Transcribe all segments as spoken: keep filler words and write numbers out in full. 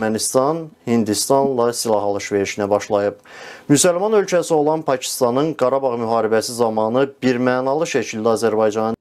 Ermənistan Hindistanla silah alış-verişinə başlayıb. Müsəlman ölkəsi olan Pakistanın Qarabağ müharibəsi zamanı birmənalı şəkildə Azərbaycanın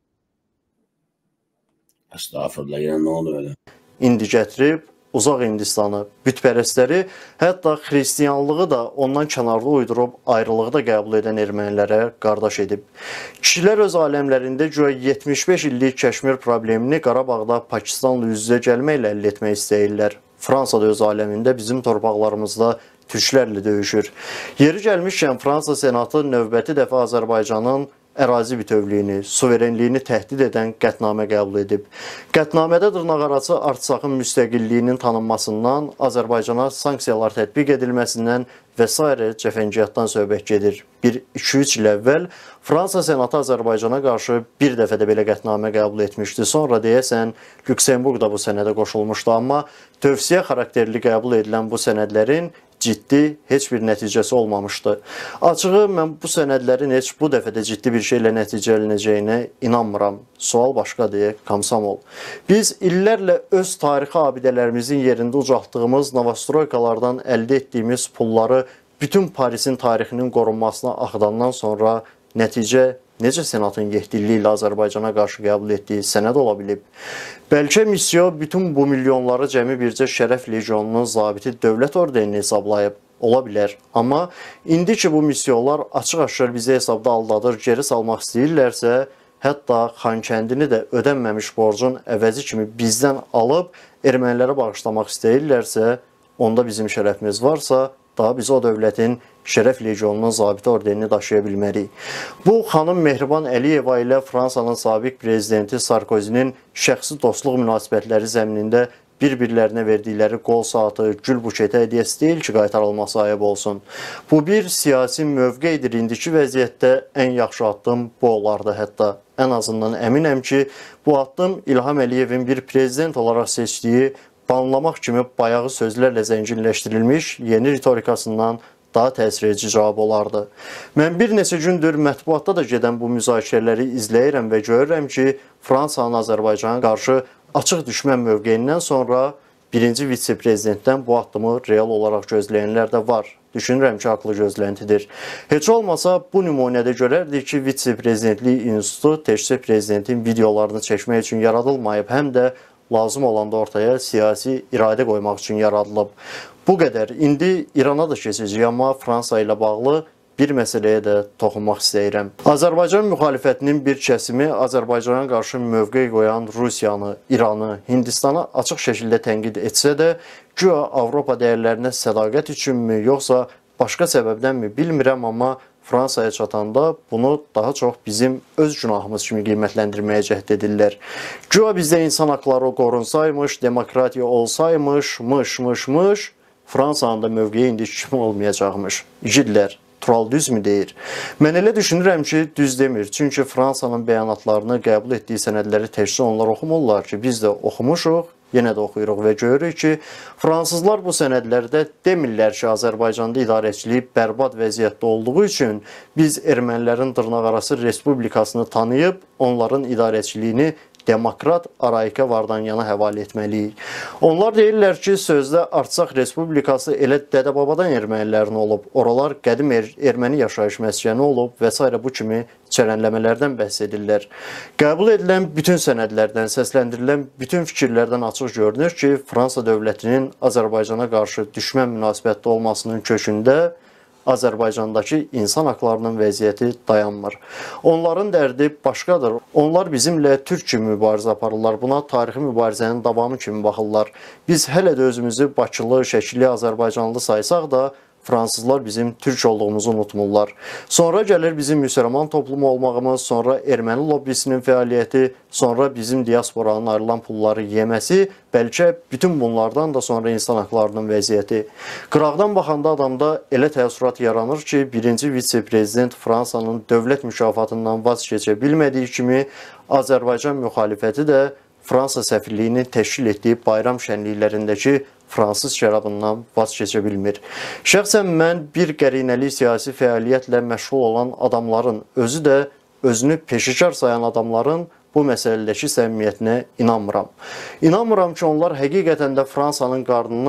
Estağfurullah, ya nə oldu öyle? indi gətirib Uzaq Hindistanı, bütpərəstləri, hətta xristiyanlığı da ondan kənarda uydurub ayrılığı da qəbul edən ermənilərə qardaş edib. Kişilər öz aləmlərində güya yetmiş beş illik Kəşmir problemini Qarabağda Pakistanla üz-üzə gəlməklə əldə etmək istəyirlər. Fransa da öz aləmində bizim torpaqlarımızda türklərlə döyüşür. Yeri gəlmişkən Fransa Senatı növbəti dəfə Azərbaycanın ərazi bütövlüyünü, suverenliyini təhdid edən qətnamə qəbul edib. Qətnamədə dırnaqarası Artsakın müstəqilliyinin tanınmasından, Azərbaycana sanksiyalar tətbiq edilməsindən və s. cəfəngiyatdan söhbət gedir. bir iki üç il əvvəl Fransa Senatı Azərbaycana qarşı bir dəfə də belə qətnamə qəbul etmişdi. Sonra deyəsən Lüksemburq da bu sənədə qoşulmuşdu, amma tövsiyə xarakterli qəbul edilən bu sənədlərin ciddi heç bir nəticəsi olmamışdı. Açığı mən bu sənədlərin heç bu dəfə də ciddi bir şeylə nəticələnəcəyinə inanmıram. Sual başqadır, Komsomol. Biz illərlə öz tarixi abidələrimizin yerində ucaltdığımız Novostroykalardan əldə etdiyimiz pulları bütün Parisin tarixinin qorunmasına axıdandan sonra nəticə necə Senatın yehdiliyi ilə Azərbaycana qarşı qəbul etdiyi sənəd ola bilib? Bəlkə missiya bütün bu milyonları cəmi bircə Şərəf Legionunun zabiti dövlət orderini hesablayıb, ola bilər. Amma indi ki bu missiyalar açıq-aşkar bizi hesabda aldadır, geri salmaq istəyirlərsə, hətta Xankəndini də ödənməmiş borcun əvəzi kimi bizdən alıb ermənilərə bağışlamaq istəyirlərsə, onda bizim şərəfimiz varsa, daha biz o dövlətin Şərəf Legionunun zabiti orderini daşıya bilmərik. Bu, xanım Mehriban Əliyeva ilə Fransanın sabiq prezidenti Sarkozinin şəxsi dostluq münasibətləri zəminində bir-birlərinə verdikləri qol saatı, gül buketi hədiyyəsi deyil ki, qaytarılması ayıb olsun. Bu bir siyasi mövqedir. İndiki vəziyyətdə ən yaxşı addım bu olardı hətta. Ən azından əminəm ki, bu addım İlham Əliyevin bir prezident olaraq seçdiyi banlamaq kimi bayağı sözlərlə zənginləşdirilmiş yeni ritorikasından daha təsir edici cavab olardı. Mən bir neçə gündür mətbuatda da gedən bu müzakirələri izləyirəm və görürəm ki, Fransanın Azərbaycana qarşı açıq düşmən mövqeyindən sonra birinci vitse-prezidentdən bu addımı real olaraq gözləyənlər də var. Düşünürəm ki, haqlı gözləntidir. Heç olmasa bu nümunədə görərdik ki, vitse-prezidentlik institutu təkcə prezidentin videolarını çəkmək üçün yaradılmayıb, həm də lazım olanda ortaya siyasi iradə qoymaq üçün yaradılıb. Bu qədər. İndi İrana da keçəcək, amma Fransa ilə bağlı bir məsələyə də toxunmaq istəyirəm. Azərbaycan müxalifətinin bir kəsimi Azərbaycana qarşı mövqe qoyan Rusiyanı, İranı, Hindistanı açıq şəkildə tənqid etsə də, güya Avropa dəyərlərinə sədaqət üçünmü, yoxsa başqa səbəbdənmi bilmirəm, amma Fransaya çatanda bunu daha çox bizim öz günahımız kimi qiymətləndirməyə cəhd edirlər. Güya bizdə insan haqları qorunsaymış, demokratiya olsaymış, mış, mış, mış, Fransanın da mövqeyi indi kimi olmayacaqmış. İgidlər, Tural düzmü deyir? Mən elə düşünürəm ki, düz demir. Çünki Fransanın bəyanatlarını qəbul etdiyi sənədləri təkcə onlar oxumurlar ki, biz də oxumuşuq, yenə də oxuyuruq və görürük ki, fransızlar bu sənədlərdə demirlər ki, Azərbaycanda idarəçilik bərbad vəziyyətdə olduğu üçün biz ermənilərin dırnaqarası respublikasını tanıyıb, onların idarəçiliyini demokrat Arayika Vardanyana həvalə etməliyik. Onlar deyirlər ki, sözdə Artsak Respublikası elə dədə-babadan ermənilərin olub, oralar qədim er erməni yaşayış məskəni olub və s. bu kimi çərənləmələrdən bəhs edirlər. Qəbul edilən bütün sənədlərdən, səsləndirilən bütün fikirlərdən açıq görünür ki, Fransa dövlətinin Azərbaycana qarşı düşmən münasibətdə olmasının kökündə Azərbaycandakı insan haqlarının vəziyyəti dayanmır. Onların dərdi başqadır. Onlar bizimlə türk kimi mübarizə aparırlar. Buna tarixi mübarizənin davamı kimi baxırlar. Biz hələ də özümüzü Bakılı, şəkilli Azərbaycanlı saysaq da, fransızlar bizim türk olduğumuzu unutmurlar. Sonra gəlir bizim müsəlman toplumu olmağımız, sonra erməni lobbisinin fəaliyyəti, sonra bizim diasporanın ayrılan pulları yeməsi, bəlkə bütün bunlardan da sonra insan haqlarının vəziyyəti. Qıraqdan baxanda adamda elə təəssürat yaranır ki, birinci vitse-prezident Fransanın dövlət mükafatından vaz keçə bilmədiyi kimi, Azərbaycan müxalifəti də Fransa səfirliyinin təşkil etdiyi bayram şənliklərindəki fransız şərabından vaz keçə bilmir. Şəxsən mən bir qərinəli siyasi fəaliyyətlə məşğul olan adamların, özü də özünü peşəkar sayan adamların bu məsələdəki səmimiyyətinə inanmıram. İnanmıram ki, onlar həqiqətən də Fransanın qarnının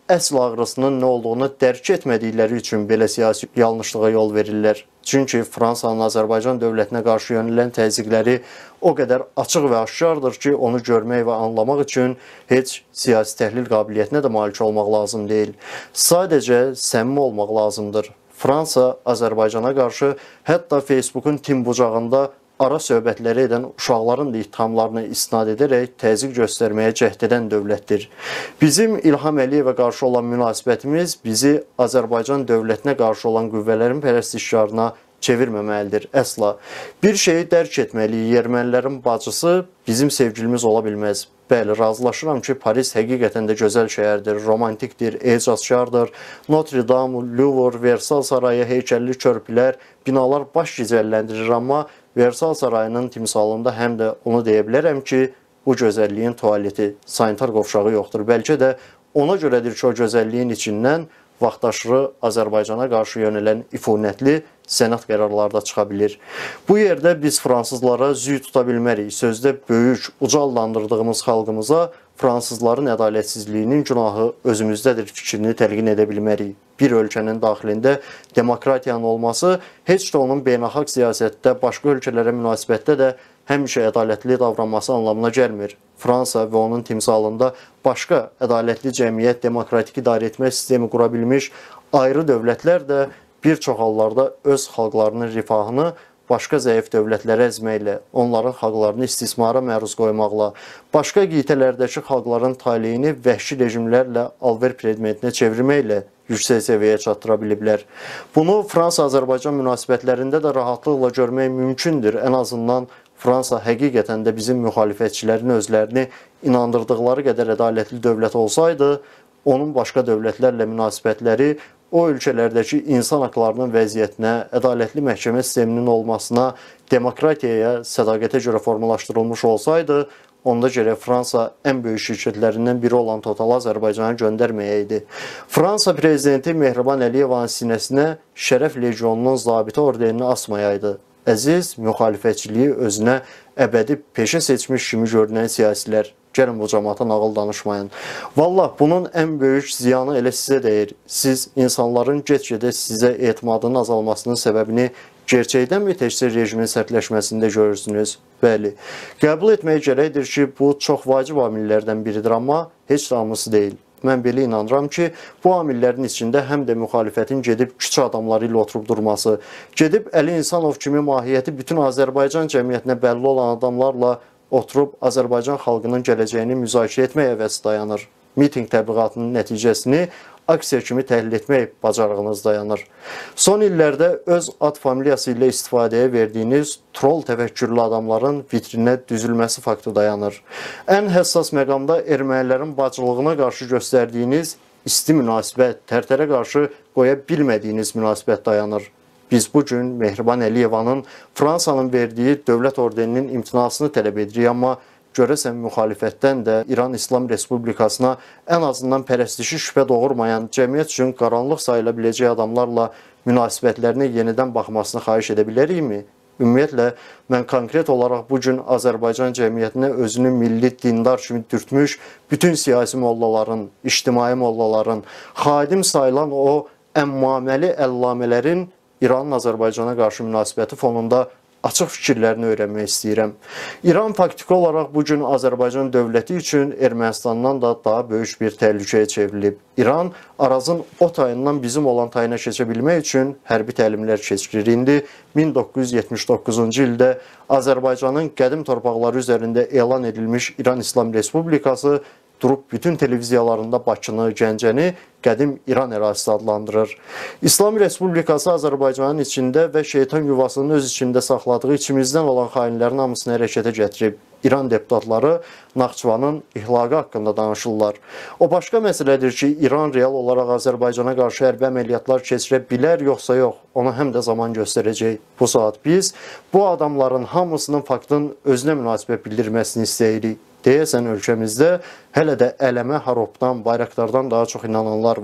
əsl ağrısının nə olduğunu dərk etmədikləri üçün belə siyasi yanlışlığa yol verirlər. Çünki Fransanın Azərbaycan dövlətinə qarşı yönələn təzyiqləri o qədər açıq və aşkardır ki, onu görmək və anlamaq üçün heç siyasi təhlil qabiliyyətinə də malik olmaq lazım deyil. Sadəcə səmimi olmaq lazımdır. Fransa Azərbaycana qarşı hətta Facebook'un tim bucağında ara söhbətləri edən uşaqların da ittihamlarını istinad edərək təzyiq göstərməyə cəhd edən dövlətdir. Bizim İlham Əliyevə qarşı olan münasibətimiz bizi Azərbaycan dövlətinə qarşı olan qüvvələrin pərəstişkarına çevirməməlidir, əsla. Bir şeyi dərk etməliyik, ermənilərin bacısı bizim sevgilimiz ola bilməz. Bəli, razılaşıram ki, Paris həqiqətən də gözəl şəhərdir, romantikdir, ecazkardır. Notre Dame, Louvre, Versal sarayı, heykəlli körpülər, binalar baş gicəlləndirir, amma Versal sarayının timsalında həm də onu deyə bilərəm ki, bu gözəlliyin tualeti, sanitar qovşağı yoxdur. Bəlkə də ona görədir ki, o gözəlliyin içindən vaxtaşırı Azərbaycana qarşı yönələn ifunətli sənət qərarları da çıxa bilir. Bu yerdə biz fransızlara züy tuta bilmərik. Sözdə böyük, ucallandırdığımız xalqımıza fransızların ədalətsizliyinin günahı özümüzdədir fikrini təlqin edə bilmərik. Bir ölkənin daxilində demokratiyanın olması heç də onun beynəlxalq siyasətdə, başqa ölkələrə münasibətdə də həmişə ədalətli davranması anlamına gəlmir. Fransa və onun timsalında başqa ədalətli cəmiyyət, demokratik idarə etmə sistemi qura bilmiş ayrı dövlətlər də bir çox hallarda öz xalqlarının rifahını başqa zəif dövlətlərə əzməklə, onların xalqlarını istismara məruz qoymaqla, başqa qitələrdəki xalqların taleyini vəhşi rejimlərlə alver predmetinə çevirməklə yüksək səviyyəyə çatdıra biliblər. Bunu Fransa-Azərbaycan münasibətlərində də rahatlıqla görmək mümkündür. Ən azından Fransa həqiqətən də bizim müxalifətçilərin özlərini inandırdıqları qədər ədalətli dövlət olsaydı, onun başqa dövlətlərlə münasibətləri o ölkələrdəki insan haqlarının vəziyyətinə, ədalətli məhkəmə sisteminin olmasına, demokratiyaya, sədaqətə görə formalaşdırılmış olsaydı, onda gərək Fransa ən böyük şirkətlərindən biri olan Total Azərbaycana göndərməyəydi. Fransa prezidenti Mehriban Əliyevanın sinəsinə Şərəf Legionunun zabiti orderini asmayaydı. Əziz, müxalifətçiliyi özünə əbədi peşə seçmiş kimi görünən siyasilər, gəlin bu cəmaata nağıl danışmayın. Vallah, bunun ən böyük ziyanı elə sizə deyir. Siz insanların get-gedə sizə etimadının azalmasının səbəbini gerçəkdənmi təkcə rejimin sərtləşməsində görürsünüz? Bəli, qəbul etmək gərəkdir ki, bu çox vacib amillərdən biridir, amma heç də hamısı deyil. Mən belə inanıram ki, bu amillərin içində həm də müxalifətin gedib küçə adamları ilə oturub durması, gedib Əli İnsanov kimi mahiyyəti bütün Azərbaycan cəmiyyətinə bəlli olan adamlarla oturub Azərbaycan xalqının gələcəyini müzakirə etmək əvəzi dayanır. Miting təbliğatının nəticəsini aksiya kimi təhlil etmək bacarığınız dayanır. Son illərdə öz ad familiyası ilə istifadəyə verdiyiniz troll təfəkkürlü adamların vitrinə düzülməsi faktı dayanır. Ən həssas məqamda ermənilərin bacılığına qarşı göstərdiyiniz isti münasibət, tərtərə qarşı qoya bilmədiyiniz münasibət dayanır. Biz bugün Mehriban Əliyevanın Fransanın verdiyi dövlət ordeninin imtinasını tələb edirik, amma görəsən müxalifətdən də İran İslam Respublikasına ən azından pərəstişi şübhə doğurmayan, cəmiyyət üçün qaranlıq sayıla biləcək adamlarla münasibətlərinə yenidən baxmasını xahiş edə bilərikmi? Ümumiyyətlə, mən konkret olaraq bugün Azərbaycan cəmiyyətinə özünü milli dindar kimi dürtmüş bütün siyasi mollaların, ictimai mollaların, xadim sayılan o əmmaməli əllamələrin İranın Azərbaycana qarşı münasibəti fonunda açıq fikirlərini öyrənmək istəyirəm. İran faktiki olaraq bugün Azərbaycan dövləti üçün Ermənistandan da daha böyük bir təhlükəyə çevrilib. İran Arazın o tayından bizim olan tayına keçə bilmək üçün hərbi təlimlər keçirir. İndi min doqquz yüz yetmiş doqquzuncu ildə Azərbaycanın qədim torpaqları üzərində elan edilmiş İran İslam Respublikası durub bütün televiziyalarında Bakını, Gəncəni qədim İran ərazisi adlandırır. İslam Respublikası Azərbaycanın içində və şeytan yuvasının öz içində saxladığı içimizdən olan xainlərin hamısını hərəkətə gətirib. İran deputatları Naxçıvanın ihlaqı haqqında danışırlar. O başqa məsələdir ki, İran real olaraq Azərbaycana qarşı hərbi əməliyyatlar keçirə bilər, yoxsa yox. Onu həm də zaman göstərəcək. Bu saat biz bu adamların hamısının faktın özünə münasibət bildirməsini istəyirik. Deyəsən ölkəmizdə hələ də ələmə, haropdan, bayraqlardan daha çox inananlar var.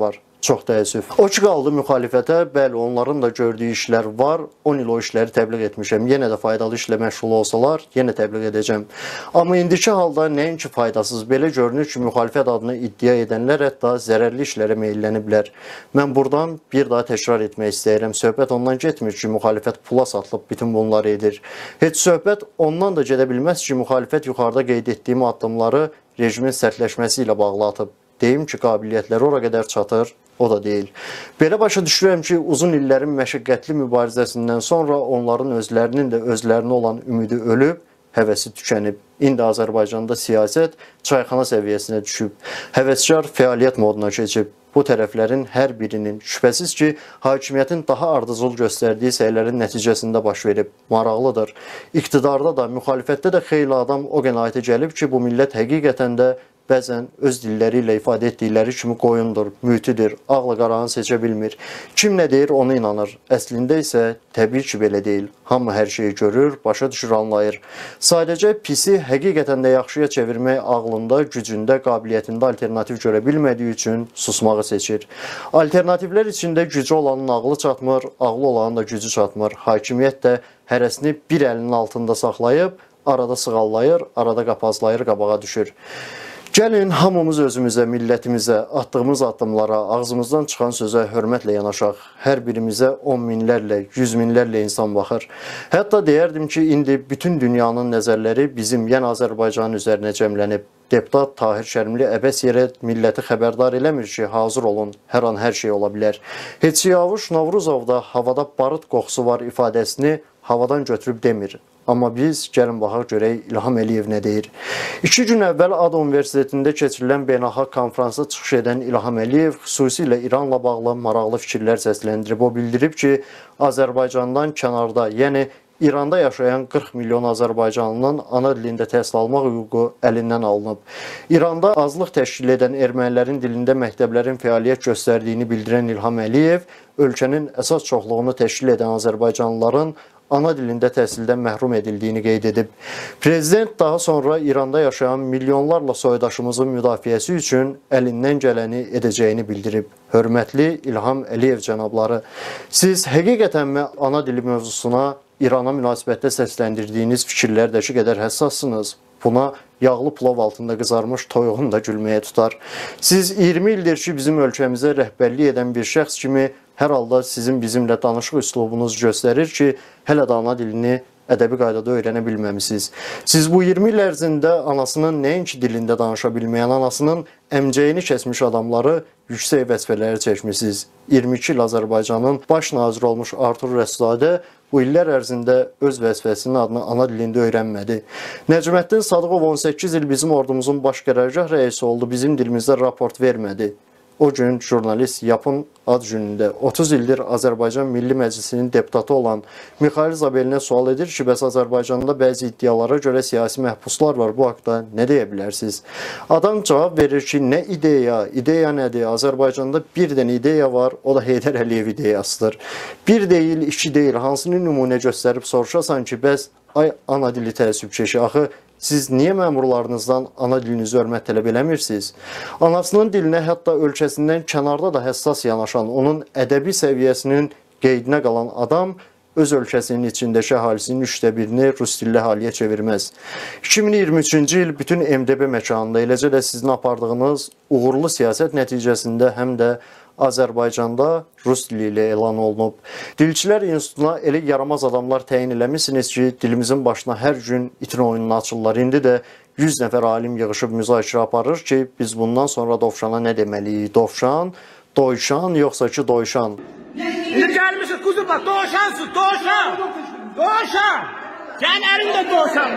Çox təəssüf. O ki qaldı müxalifətə, bəli, onların da gördüyü işlər var. on il o işləri təbliğ etmişəm. Yenə də faydalı işlə məşğul olsalar, yenə təbliğ edəcəm. Amma indiki halda nəinki faydasız, belə görünür ki, müxalifət adına iddia edənlər hətta zərərli işlərə meylləniblər. Mən buradan bir daha təkrar etmək istəyirəm. Söhbət ondan getmir ki, müxalifət pula satılıb bütün bunları edir. Heç söhbət ondan da gedə bilməz ki, müxalifət yuxarıda qeyd etdiyim addımları rejimin sərtləşməsi ilə bağlı atıb. Deyim ki, qabiliyyətləri ora qədər çatır, o da deyil. Belə başa düşürəm ki, uzun illərin məşəqqətli mübarizəsindən sonra onların özlərinin də özlərinə olan ümidi ölüb, həvəsi tükənib. İndi Azərbaycanda siyasət çayxana səviyyəsinə düşüb. Həvəskar fəaliyyət moduna keçib. Bu tərəflərin hər birinin şübhəsiz ki, hakimiyyətin daha ardıcıl göstərdiyi səylərin nəticəsində baş verib. Maraqlıdır. İqtidarda da, müxalifətdə də xeyli adam o qənaətə gəlib ki, bu millət həqiqətən də bəzən öz dilləri ilə ifadə etdikləri kimi qoyundur, mütidir, ağla qaranı seçə bilmir. Kim nə deyir, ona inanır. Əslində isə təbii ki, belə deyil. Hamı hər şeyi görür, başa düşür, anlayır. Sadəcə pisi həqiqətən də yaxşıya çevirmək ağlında, gücündə, qabiliyyətində alternativ görə bilmədiyi üçün susmağı seçir. Alternativlər içində gücü olanın ağlı çatmır, ağlı olanın da gücü çatmır. Hakimiyyət də hərəsini bir əlinin altında saxlayıb, arada sığallayır, arada qapazlayır, qabağa düşür. Gəlin, hamımız özümüzə, millətimizə, atdığımız addımlara, ağzımızdan çıxan sözə hörmətlə yanaşaq. Hər birimizə on minlərlə, yüz minlərlə insan baxır. Hətta deyərdim ki, indi bütün dünyanın nəzərləri bizim, yəni Azərbaycanın üzərinə cəmlənib. Deputat Tahir Şərmli əbəs yerə milləti xəbərdar eləmir ki, hazır olun, hər an hər şey ola bilər. Heç Yavuş Novruzovda havada barıt qoxusu var ifadəsini havadan götürüb demir. Amma biz gəlin baxaq görək İlham Əliyev nə deyir. İki gün əvvəl ADA Universitetində keçirilən beynəlxalq konfransa çıxış edən İlham Əliyev xüsusilə İranla bağlı maraqlı fikirlər səsləndirib. O bildirib ki, Azərbaycandan kənarda, yəni İranda yaşayan qırx milyon Azərbaycanlının ana dilində təhsil almaq hüququ əlindən alınıb. İranda azlıq təşkil edən ermənilərin dilində məktəblərin fəaliyyət göstərdiyini bildirən İlham Əliyev, ölkənin əsas çoxluğunu təşkil edən Azərbaycanlıların ana dilində təhsildən məhrum edildiyini qeyd edib. Prezident daha sonra İranda yaşayan milyonlarla soydaşımızın müdafiəsi üçün əlindən gələni edəcəyini bildirib. Hörmətli İlham Əliyev cənabları, siz həqiqətənmi ana dili mövzusuna İrana münasibətdə səsləndirdiyiniz fikirlərdəki qədər həssassınız? Buna yağlı plov altında qızarmış toyuğun da gülməyə tutar. Siz iyirmi ildir ki, bizim ölkəmizə rəhbərlik edən bir şəxs kimi hər halda sizin bizimlə danışıq üslubunuz göstərir ki, hələ də ana dilini ədəbi qaydada öyrənə bilməmisiniz. Siz bu iyirmi il ərzində anasının nəinki dilində danışa bilməyən, anasının əmcəyini kəsmiş adamları yüksək vəzifələri çəkmişsiniz. iyirmi iki il Azərbaycanın baş naziri olmuş Artur Rəssadə bu illər ərzində öz vəzifəsinin adını ana dilində öyrənmədi. Nəcməddin Sadıqov on səkkiz il bizim ordumuzun baş qərargah rəisi oldu, bizim dilimizdə raport vermədi. O gün jurnalist Yapın ad günündə otuz ildir Azərbaycan Milli Məclisinin deputatı olan Mixail Zabelinə sual edir ki, bəs Azərbaycanda bəzi iddialara görə siyasi məhbuslar var, bu haqda nə deyə bilərsiniz? Adam cavab verir ki, nə ideya, ideya nədir? Azərbaycanda bir dənə ideya var, o da Heydər Əliyev ideyasıdır. Bir deyil, iki deyil, hansını nümunə göstərib soruşasan ki, bəs ay ana dili təəssübkeşi, axı siz niyə məmurlarınızdan ana dilinizi hörmət tələb eləmirsiniz? Anasının dilinə hətta ölkəsindən kənarda da həssas yanaşan, onun ədəbi səviyyəsinin qeydinə qalan adam öz ölkəsinin içindəki əhalisinin üçdə birini rus dilli haliyə çevirməz. iki min iyirmi üçüncü il bütün M D B məkanında, eləcə də sizin apardığınız uğurlu siyasət nəticəsində həm də Azərbaycanda rus dili ilə elan olunub. Dilçilər İnstitutuna elə yaramaz adamlar təyin eləmişsiniz ki, dilimizin başına hər gün itin oyununu açırlar. İndi də yüz nəfər alim yığışıb müzakirə aparır ki, biz bundan sonra dovşana nə deməliyik? Dovşan, doyşan, yoxsa ki doyşan? İndi gəlmişik kuzum bak, doyşansın, doyşan! Doyşan! Sən əlində doyşan!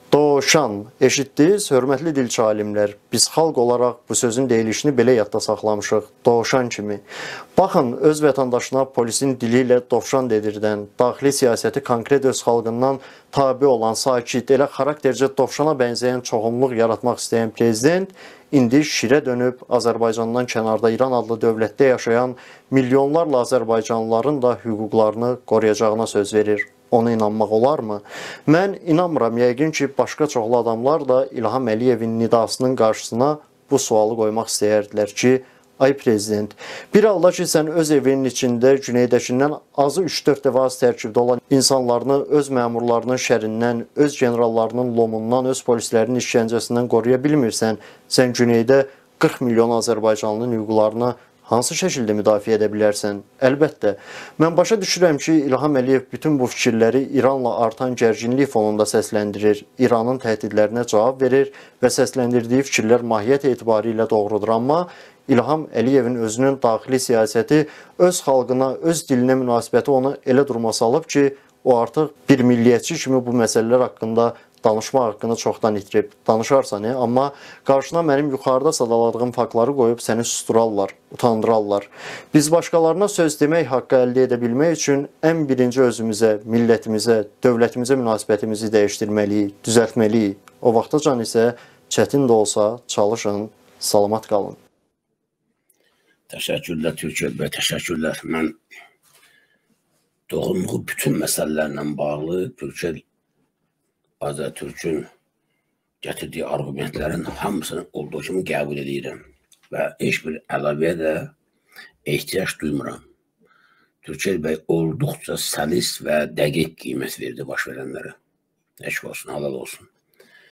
Doşan, eşitdiniz, hörmətli dilçi alimlər, biz xalq olaraq bu sözün deyilişini belə yadda saxlamışıq, doşan kimi. Baxın, öz vətəndaşına polisin dili ilə dovşan dedirdən, daxili siyasəti konkret öz xalqından tabi olan, sakit, elə xaraktercə dovşana bənzəyən çoxumluq yaratmaq istəyən prezident, indi şirə dönüb Azərbaycandan kənarda İran adlı dövlətdə yaşayan milyonlarla Azərbaycanlıların da hüquqlarını qoruyacağına söz verir. Ona inanmaq olarmı? Mən inanmıram, yəqin ki, başqa çoxlu adamlar da İlham Əliyevin nidasının qarşısına bu sualı qoymaq istəyərdilər ki, Ay prezident, bir halda ki sən öz evinin içində güneydəkindən azı üç dörd dəfə az tərkibdə olan insanlarını öz məmurlarının şərindən, öz generallarının lomundan, öz polislərinin işgəncəsindən qoruya bilmirsən, sən güneydə qırx milyon Azərbaycanlının hüquqlarına hansı şəkildə müdafiə edə bilərsən? Əlbəttə, mən başa düşürəm ki, İlham Əliyev bütün bu fikirləri İranla artan gərginlik fonunda səsləndirir, İranın təhdidlərinə cavab verir və səsləndirdiyi fikirlər mahiyyət etibarı ilə doğrudur. Amma İlham Əliyevin özünün daxili siyasəti öz xalqına, öz dilinə münasibəti onu elə duruma salıb ki, o artıq bir milliyyətçi kimi bu məsələlər haqqında danışma haqqını çoxdan itirib. Danışarsan, amma qarşına mənim yuxarıda sadaladığım faktları qoyub səni susturarlar, utandırarlar. Biz başqalarına söz demək haqqı əldə edə bilmək üçün ən birinci özümüzə, millətimizə, dövlətimizə münasibətimizi dəyişdirməliyik, düzəltməliyik. O vaxtacan isə çətin də olsa çalışın, salamat qalın. Təşəkkürlər Türkiyə bəy, təşəkkürlər. Mən doğumluğu bütün məsələlərlə bağlı Türkiyə Azərtürkün gətirdiyi argumentlərin hamısını olduğu kimi qəbul edirəm və heç bir əlavəyə də ehtiyac duymuram. Türkiyə bəy olduqca səlis və dəqiq qiymət verdi baş verənlərə. Təşəkkür olsun, halal olsun.